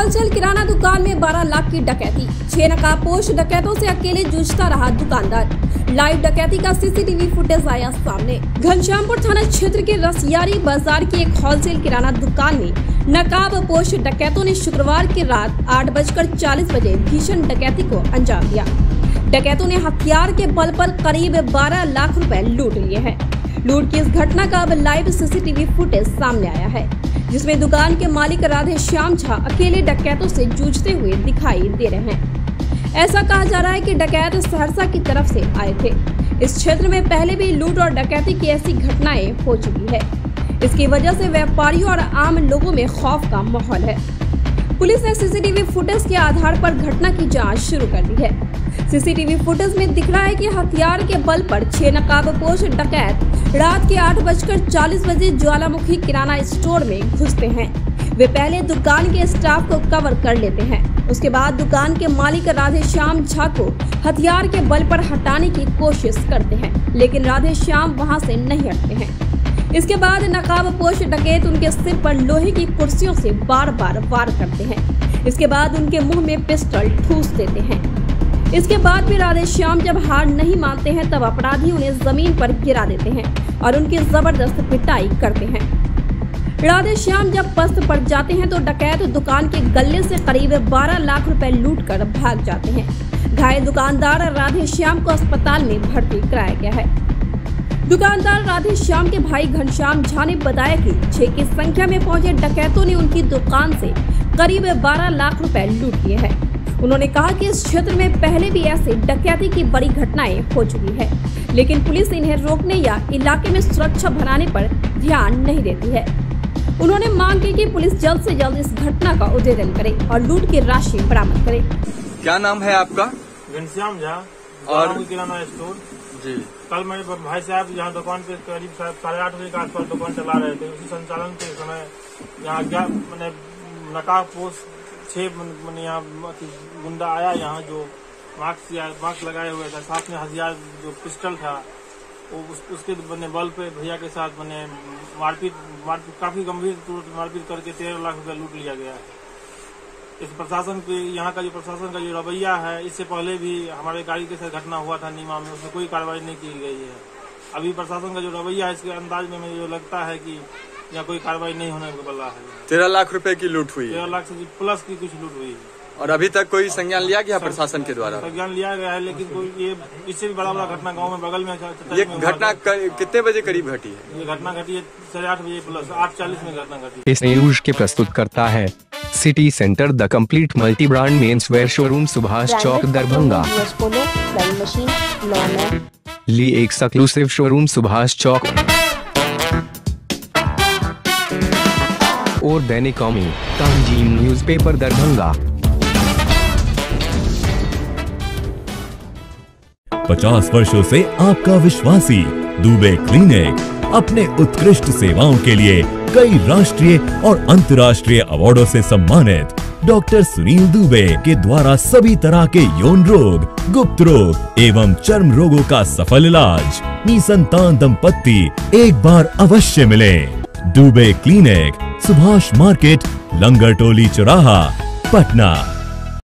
Wholesale किराना दुकान में 12 लाख की डकैती। 6 नकाबपोश डकैतों से अकेले जूझता रहा दुकानदार। लाइव डकैती का सीसीटीवी फुटेज आया सामने। घनश्यामपुर थाना क्षेत्र के रसियारी बाजार की एक होलसेल किराना दुकान में नकाबपोश डकैतों ने शुक्रवार की रात 8:40 बजे भीषण डकैती को अंजाम दिया। डकैतों ने हथियार के बल पर करीब 12 लाख रुपए लूट लिए हैं। लूट की इस घटना का अब लाइव सीसीटीवी फुटेज सामने आया है, जिसमें दुकान के मालिक राधे श्याम झा अकेले डकैतों से जूझते हुए दिखाई दे रहे हैं। ऐसा कहा जा रहा है कि डकैत सहरसा की तरफ से आए थे। इस क्षेत्र में पहले भी लूट और डकैती की ऐसी घटनाएं हो चुकी है। इसकी वजह से व्यापारियों और आम लोगों में खौफ का माहौल है। पुलिस ने सीसीटीवी फुटेज के आधार पर घटना की जांच शुरू कर दी है। सीसीटीवी फुटेज में दिख रहा है कि हथियार के बल पर 6 नकाबपोश डकैत रात के 8:40 बजे ज्वालामुखी किराना स्टोर में घुसते हैं। वे पहले दुकान के स्टाफ को कवर कर लेते हैं। उसके बाद दुकान के मालिक राधे श्याम झा को हथियार के बल पर हटाने की कोशिश करते हैं, लेकिन राधे श्याम वहां से नहीं हटते हैं। इसके बाद नकाबपोश डकैत उनके सिर पर लोहे की कुर्सियों से बार बार वार करते हैं। इसके बाद उनके मुंह में पिस्टल ठूस देते हैं। इसके बाद भी राधे श्याम जब हार नहीं मानते हैं, तब अपराधी उन्हें जमीन पर गिरा देते हैं और उनकी जबरदस्त पिटाई करते हैं। राधे श्याम जब पस्त पड़ जाते हैं तो डकैत दुकान के गल्ले से करीब 12 लाख रुपए लूटकर भाग जाते हैं। घायल दुकानदार राधे श्याम को अस्पताल में भर्ती कराया गया है। दुकानदार राधे श्याम के भाई घनश्याम झा ने बताया कि 6 की संख्या में पहुंचे डकैतों ने उनकी दुकान से करीब 12 लाख रुपए लूट लिए हैं। उन्होंने कहा कि इस क्षेत्र में पहले भी ऐसे डकैती की बड़ी घटनाएं हो चुकी है, लेकिन पुलिस इन्हें रोकने या इलाके में सुरक्षा बढ़ाने पर ध्यान नहीं देती है। उन्होंने मांग की कि पुलिस जल्द से जल्द इस घटना का उद्भेदन करे और लूट की राशि बरामद करे। क्या नाम है आपका? घनश्याम झा, और किराना स्टोर जी। कल मेरे भाई साहब यहाँ दुकान पे करीब 8:30 बजे के आसपास दुकान चला रहे थे। उसी संचालन के समय यहाँ मैंने नकाबपोश 6 यहाँ गुंडा आया यहाँ, जो मास्क लगाए हुए था, साथ में हथियार जो पिस्टल था वो उसके बल पे भैया के साथ मारपीट काफी गंभीर मारपीट करके 13 लाख रुपया लूट लिया गया है। इस प्रशासन के यहाँ का जो प्रशासन का जो रवैया है, इससे पहले भी हमारे गाड़ी के साथ घटना हुआ था नीमा में, उसमें कोई कार्रवाई नहीं की गई है। अभी प्रशासन का जो रवैया है, इसके अंदाज में मुझे लगता है कि यहाँ कोई कार्रवाई नहीं होने वाला है। 13 लाख रुपए की लूट हुई है। 13 लाख से प्लस की कुछ लूट हुई है। और अभी तक कोई संज्ञान लिया गया प्रशासन के द्वारा? संज्ञान लिया गया है, लेकिन कोई ये इससे भी बड़ा घटना गांव में बगल में ये घटना कितने बजे करीब घटी है? ये घटना घटी है 8:30 बजे प्लस 8:40 में घटना घटी। इस न्यूज के प्रस्तुत करता है city centre the complete multi brand mens wear showroom, Subhash Chowk, Darbhanga. Lee exclusive showroom, Subhash Chowk और दैनिक कौमी तंजीम न्यूज़पेपर, दरभंगा। 50 वर्षों से आपका विश्वासी दुबे क्लिनिक अपने उत्कृष्ट सेवाओं के लिए कई राष्ट्रीय और अंतर्राष्ट्रीय अवार्डों से सम्मानित डॉक्टर सुनील दुबे के द्वारा सभी तरह के यौन रोग, गुप्त रोग एवं चर्म रोगों का सफल इलाज। निसंतान दंपत्ति एक बार अवश्य मिले। दुबे क्लिनिक, सुभाष मार्केट, लंगर टोली चौराहा, पटना।